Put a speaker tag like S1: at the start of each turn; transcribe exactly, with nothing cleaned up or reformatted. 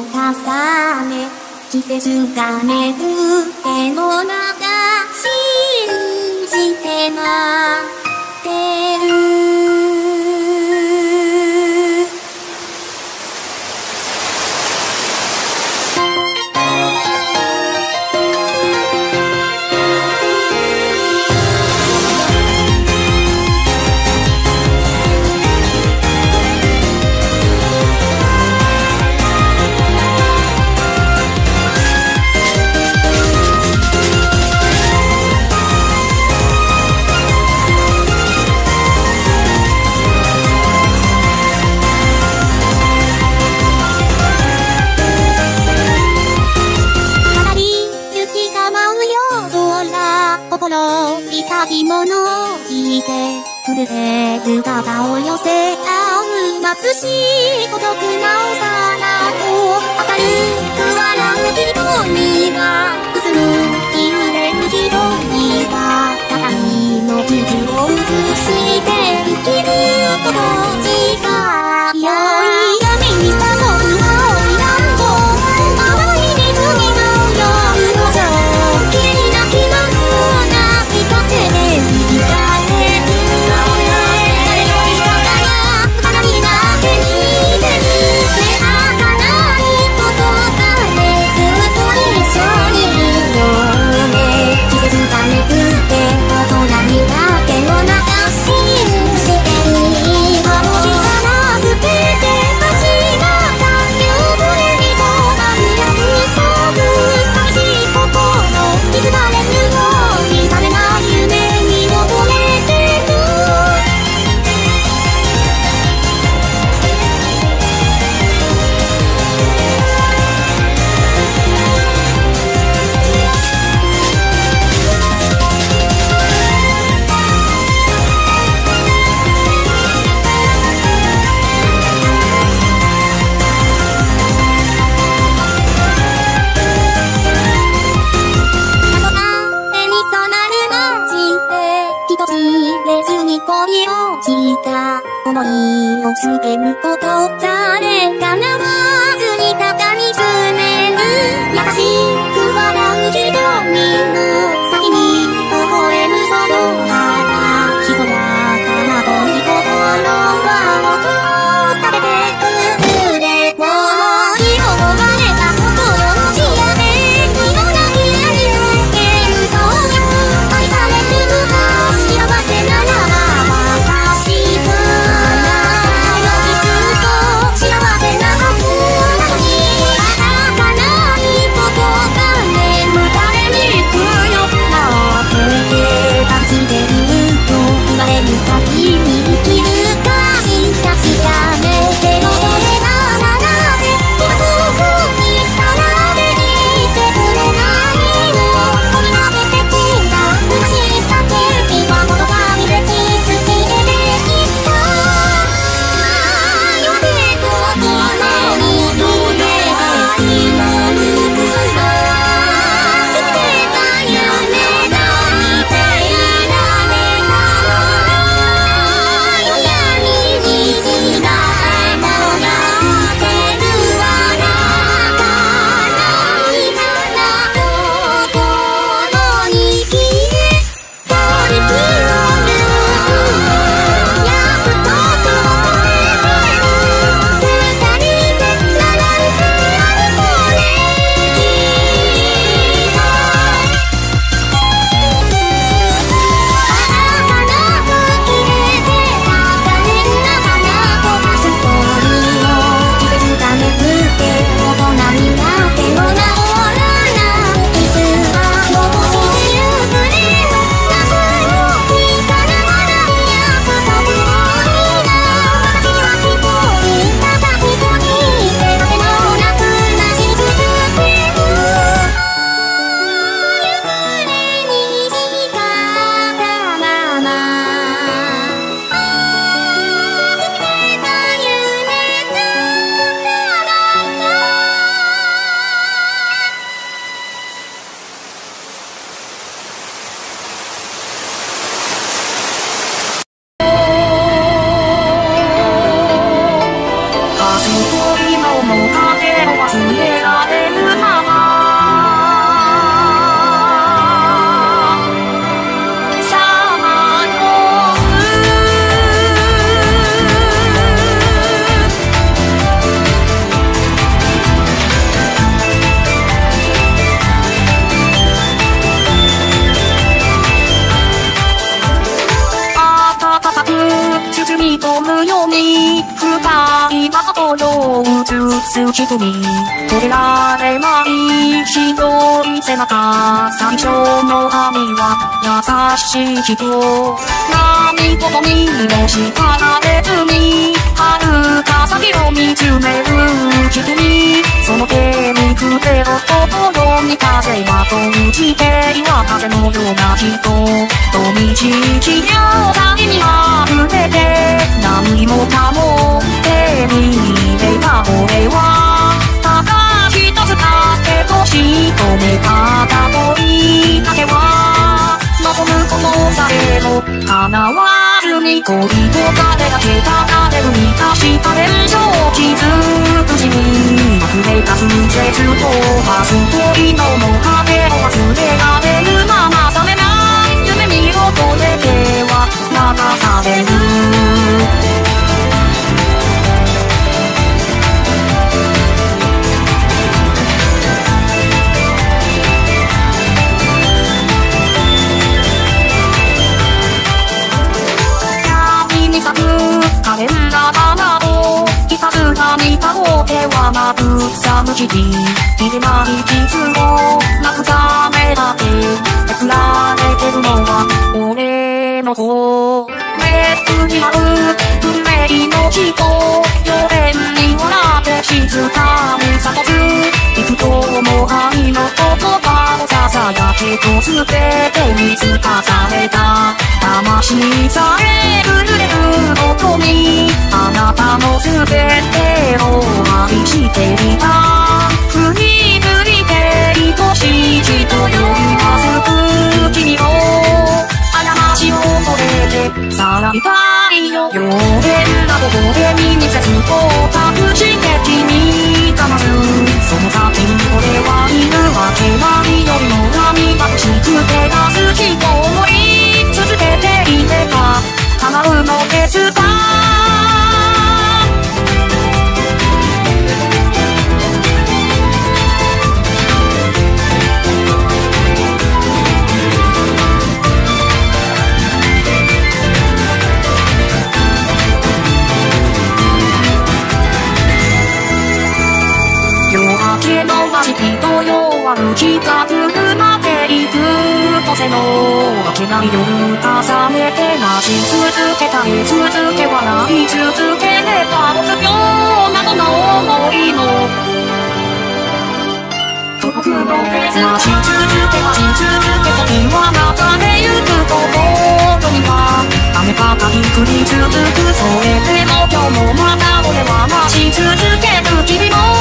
S1: を重ね季節が巡ってもなが信じて待ってる心痛きものを聞いて震える肩を寄せ合う貧しい孤独な幼子明るく笑う人にはうつむき揺れる人には畳の傷を映して生きることしか良い闇に誘う青い乱暴淡い水に舞う夜の情綺麗な気分誰より人が花になってみせる忘れられぬままさまよ包み込むように深い誠を映す瞳止められない白い背中最初の髪は優しい人何事にも叱られずに遥か先を見つめる瞳その手に触れる心に風は閉じて岩風のような人と道地両谷に溢れて何もかも手に入れた俺はただ一つだけとしとめた恋だけは望むことさえも叶わずに恋と彼だけが誰も満たした連想傷口に溢れた風絶と初恋のも果てを忘れられるまま覚めない夢見を越えては流されるカレンダー花をひたすら見た方ではなく寒き日入れない傷を慰めだけめくられてるのは俺の方めくり合う運命の人妖艶に笑って静かに諭す幾度も愛の言葉をささやけと全てにつかされた魂さえ震える音にあなたの全てを愛していた振り向いて愛しい人よりはすく君を過ちを超えてさらにたいよ妖艶な心で身にせずを託して君が待つその先に俺はいるわけないよりも涙欲しくてが好きと思い続けていれば叶うのですか夜明けの街人よ歩きが車で行くとせの明けない夜重ねて待ち続けたい続け笑い続ければ臆病などの思いも遠くの待ち続け待ち続け時は流れゆく心には雨がかり降り続くそれでも今日もまた俺は待ち続ける君も